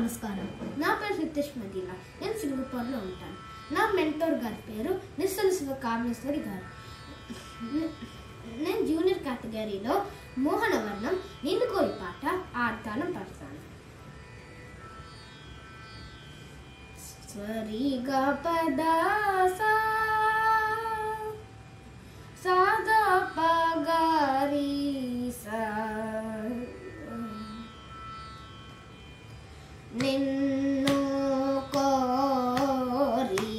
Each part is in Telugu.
నమస్కారం. నా పేరు హితేష్ మదిలా. నేను సింగపూర్లో ఉంటాను. నా మెంటోర్ గారి పేరు నిస్తల శివ కామేశ్వరి గారు. నేను జూనియర్ కేటగిరీలో మోహన వర్ణం నిన్నుకోరి పాట ఆడతానం పడతాను. స్వరిగా పదా సాదా పగారి సా నిన్ను కోరి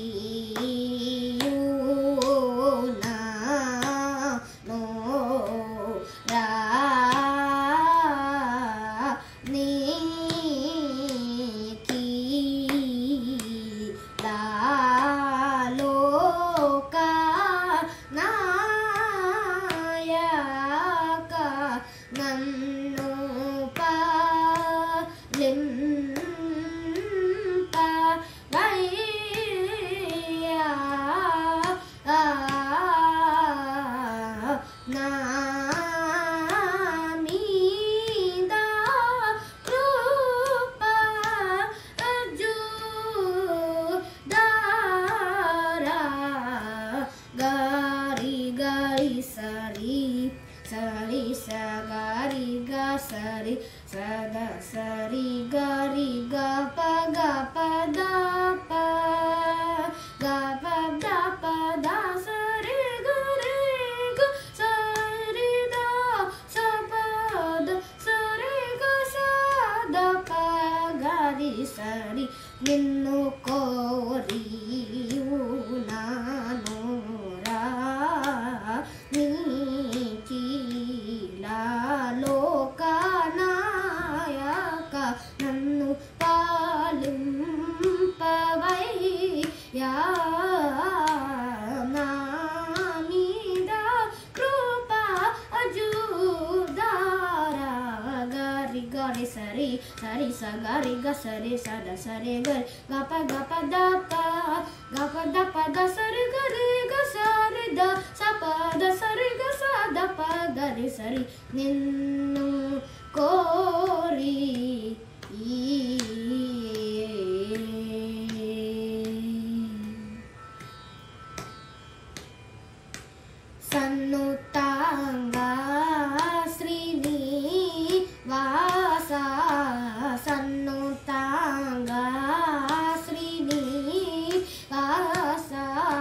సరి సగరి గ సరి సద సరి గరి గ ప గ ప ద ప గ ప ద ప ద సరి గరి గ సరి ద స ప ద సరి గ స ద ప గరి సరి నిన్ను కోరి నన్ను పాలింపవయ్యా నా మీద కృప అజూదారా గరి గరి సరి సరి స గరి గ సరి సద సరి గరి గప గప ద ప గప ద ప ద సరి గరి గ సరి ద స ప ద సరి గ స ద ప గరి సరి నిన్ను కోరి సన్నుతాంగా శ్రీనివాస సన్నుతాంగా శ్రీనివాస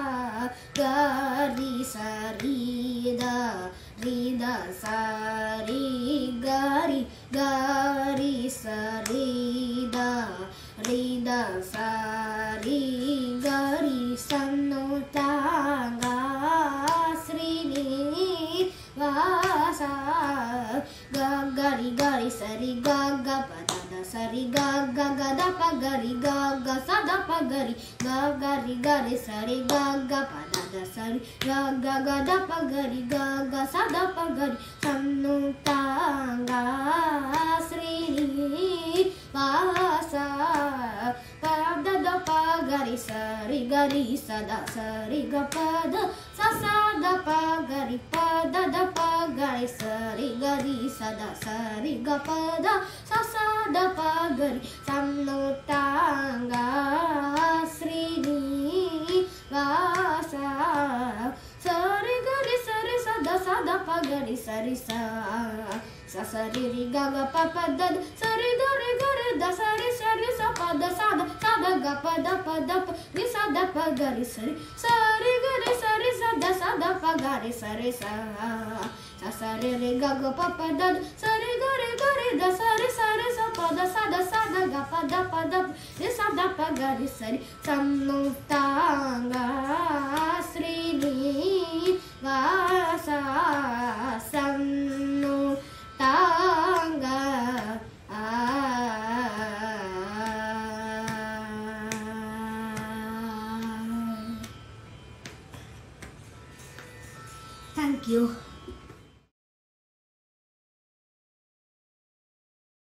గరి సరిద రిద సరి గరి గరి సరిద రిద సరి గరి సన్నుతాంగా శ్రీనివాస గరి గరి సరి గ గ ప ద సరి గ గ గ ద ప గరి గ గ స ద ప గరి గ గరి గరి సరి గ గ ప ద సరి గ గ గ ద ప గరి గ గ స ద ప గరి సన్నుతాంగా శ్రీనివాస ప ద ద ప గరి సరి గరి స ద సరి గ ప ద స స ద ప గరి ప ద ద ప గరి సరి గరి స ద సరి గ ప ద స స ద ప గరి సన్నుతాంగా శ్రీనివాస సరి గరి సరి స ద స ద ప గరి సరి స స సరి రి గ గ ప ప ద సరి గరి గరి ద సరి సరి స ప ద స ద గ ప ద ప ద ప రి స ద ప గరి సరి సరి గరి సరి స ద ప గరి సరి స సరి రి గ గ ప ప ద సరి గరి గరి ద సరి సరి స ప ద స ద గ ప ద రి స ద ప గరి సరి సన్నుతాంగా శ్రీనివాస సన్నుతాంగా Thank you.